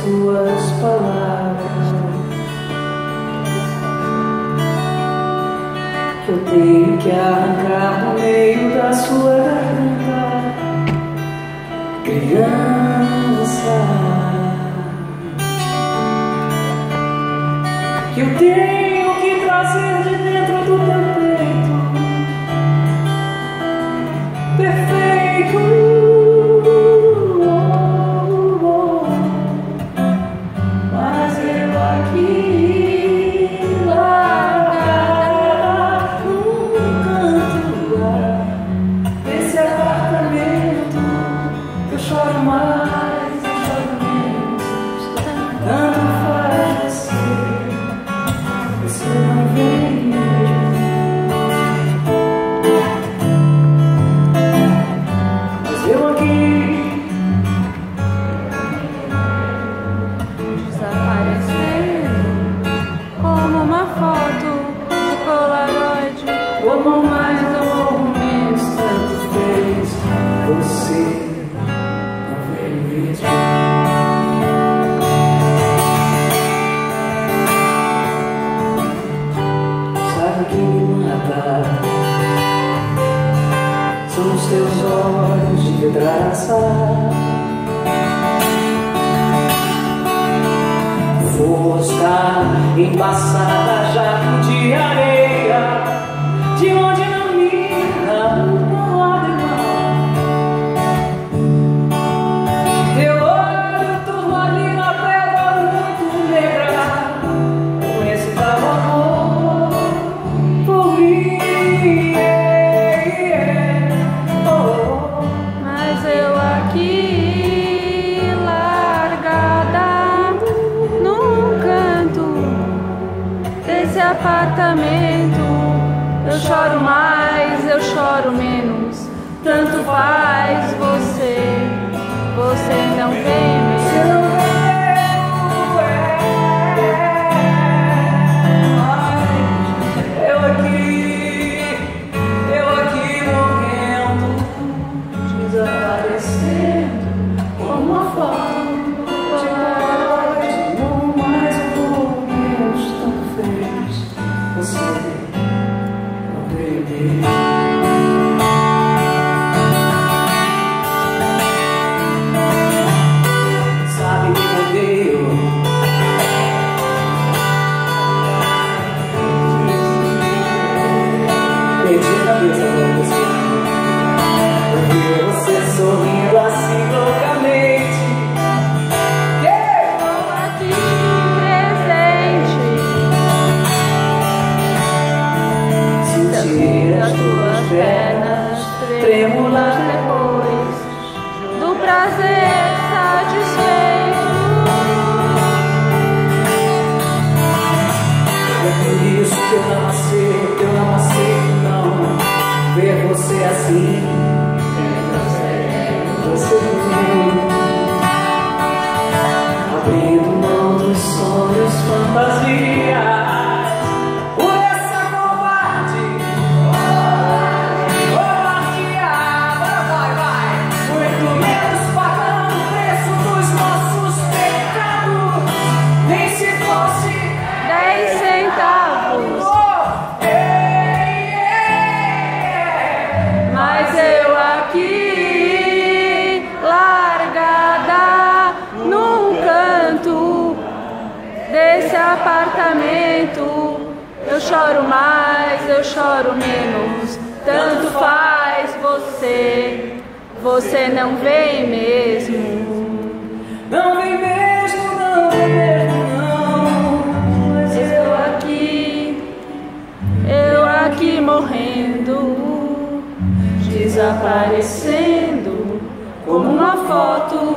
tuas palavras que eu tenho que arrancar no meio da sua garganta, criança, que eu tenho que trazer de dentro do teu peito perfeito. Mas eu aqui largada num canto lá desse apartamento, eu choro mais, eu choro menos, tanto faz você não vem mesmo. Mas eu aqui desaparecendo como uma foto de Polaroid, como mais ou menos tanto fez, você não veio mesmo. Sabe que me mata são os teus olhos de vidraça, fosca embaçada, jato de areia, de onde não mira uma lágrima. Teu olho turvo ali na pedra muito negra, com esse tal amor por mim. mas eu aqui largada num canto desse apartamento, eu choro mais, eu choro menos, tanto faz você não vem mesmo. Eu aqui morrendo, desaparecendo como uma foto de Polaroid, não mais ou menos tanto fez, você não veio mesmo. Sabe que eu odeio, perdi a cabeça com você. Eu vi você sorrindo assim loucamente. Estou aqui presente, Sentir as tuas pernas tremular depois do prazer satisfeito. É por isso que eu não aceito, não ver você assim. Você vem abrindo mão dos sonhos, fantasias. Por essa covarde, vai. Muito menos pagando o preço dos nossos pecados, nem se fosse 10 centavos, mas eu aqui largada num canto desse apartamento, eu choro mais, eu choro menos, tanto faz você não vem mesmo. Não vem mesmo, não. Mas eu aqui morrendo, desaparecendo como uma foto